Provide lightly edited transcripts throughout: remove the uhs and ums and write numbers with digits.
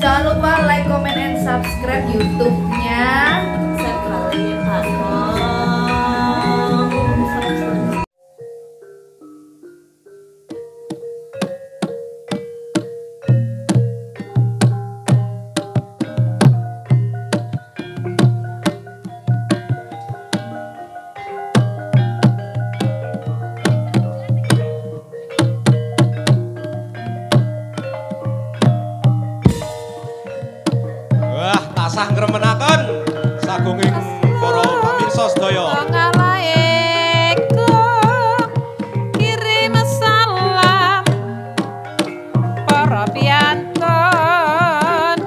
Jangan lupa like, comment, and subscribe YouTube-nya. Sekali tasah ngremenaken sagunging para pamirsa sedaya. Assalamualaikum, kirim salam para piantun,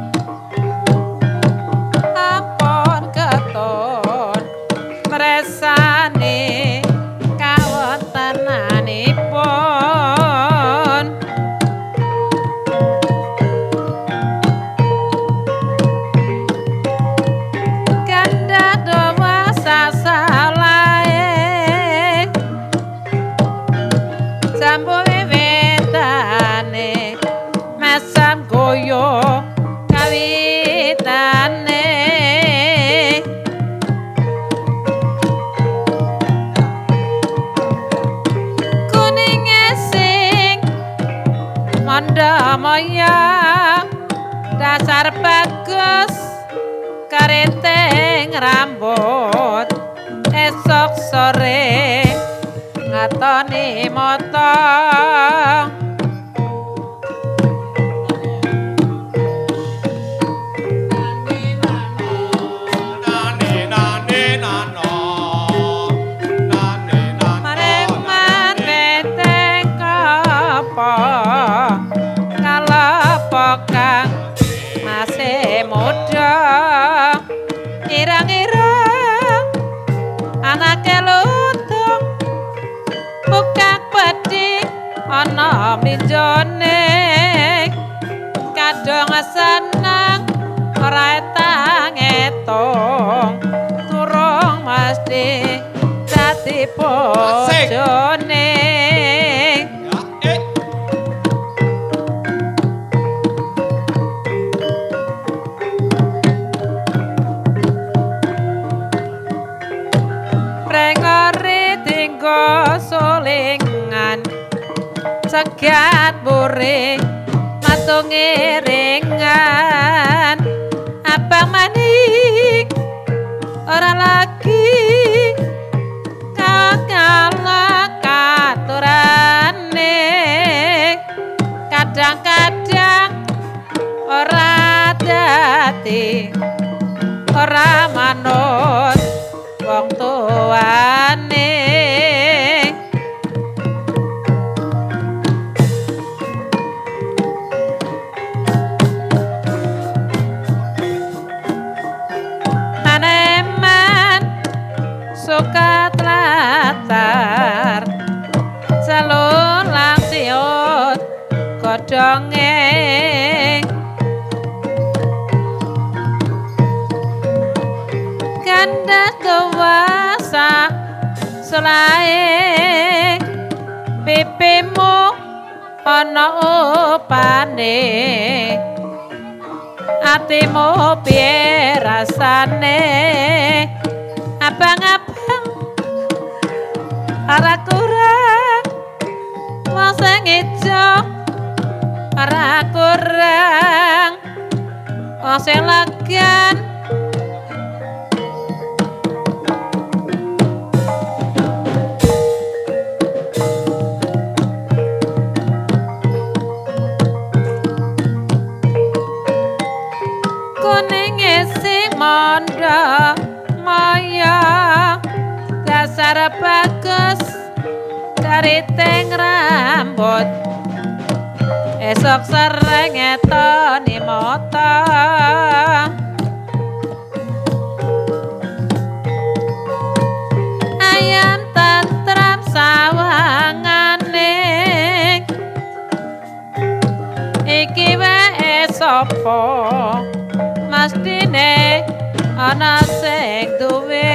ampun keton mresani kawontenanipun. Sampo wiwitane masam goyo kawitane kuning sing manda maya dasar bagus keriting rambut esok sore ngatoni motong mareng beteng kapa kalapokang masih muda irang-irang anake lutung buka pedih ana mlinjone kadang seneng ora etang etong turung mesti dadi bojone. Prengori tinggo solingan segat buri matung iringan abang manik ora lagi kakala katurane kadang-kadang ora dadi ora manut wong tuane. Aneman suka tlatar salur lang siut godhonge kandas dewasa selae pipimu ana opane atimu piye rasane abang-abang ora kurang wong sing ijo ora kurang wong sing legan manda maya dasar bagus keriting rambut esok sering etoni mata ayam tentrem sawangane iki wae sapa mestine ana sing duwe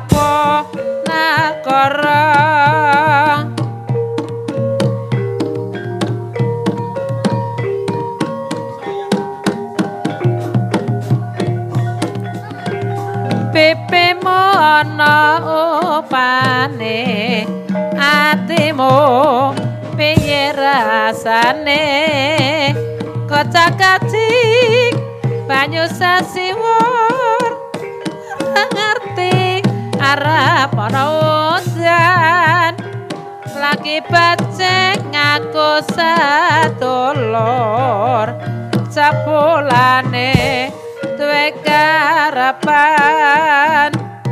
sapa nagara pipimu ana upane atimu piye rasane kocak-kacik banyu sasiwur ngerti arep ana udan lagi becek ngaku sedulur sepulane duwe karepan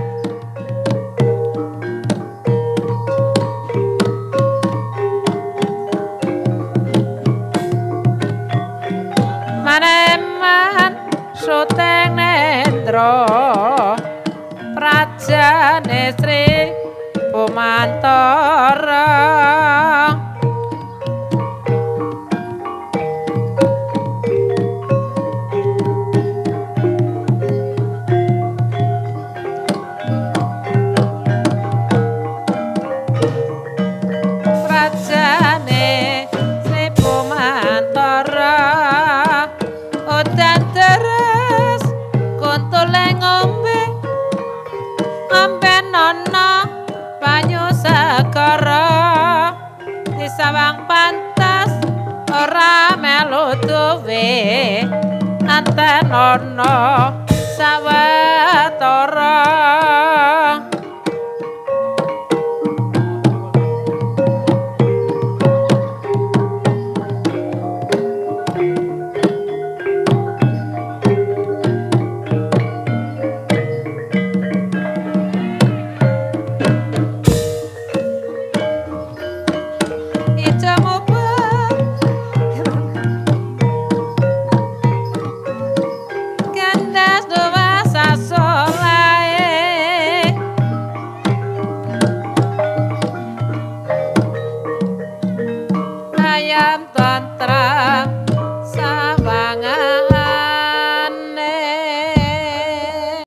maneman suteng nendra prajane Sri Pumantara prajane Sri Pumantara udan deres kuntule ngombe nono banyu segara disawang pantas ora melu duwe antenono sawang